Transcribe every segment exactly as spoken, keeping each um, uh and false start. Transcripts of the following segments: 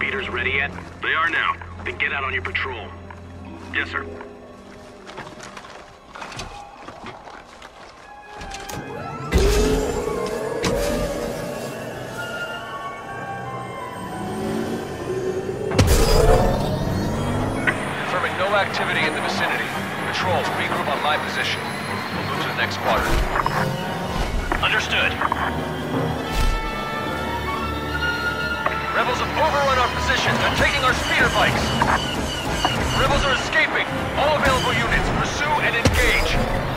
speeders ready yet? They are now. Then get out on your patrol. Yes, sir. Confirming no activity in the vicinity. Patrols, regroup on my position. We'll move to the next quadrant. Understood. Rebels have overrun our positions. They're taking our speeder bikes. Rebels are escaping. All available units, pursue and engage.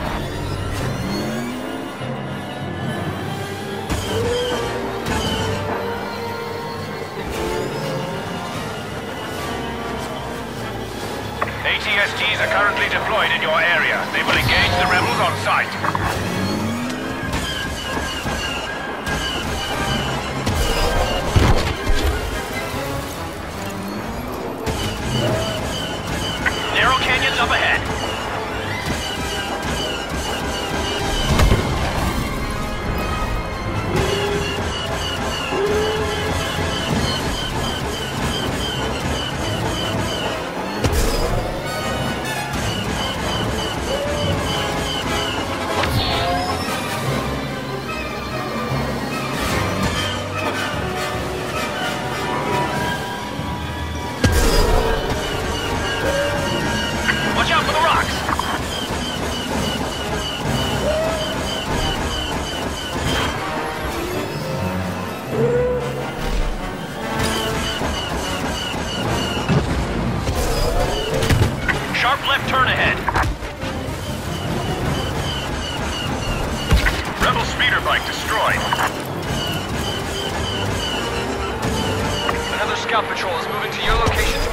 A T S Ts are currently deployed in your area. They will engage the rebels on sight. Narrow canyons up ahead. Watch out for the rocks! Sharp left turn ahead. Rebel speeder bike destroyed. Another scout patrol is moving to your location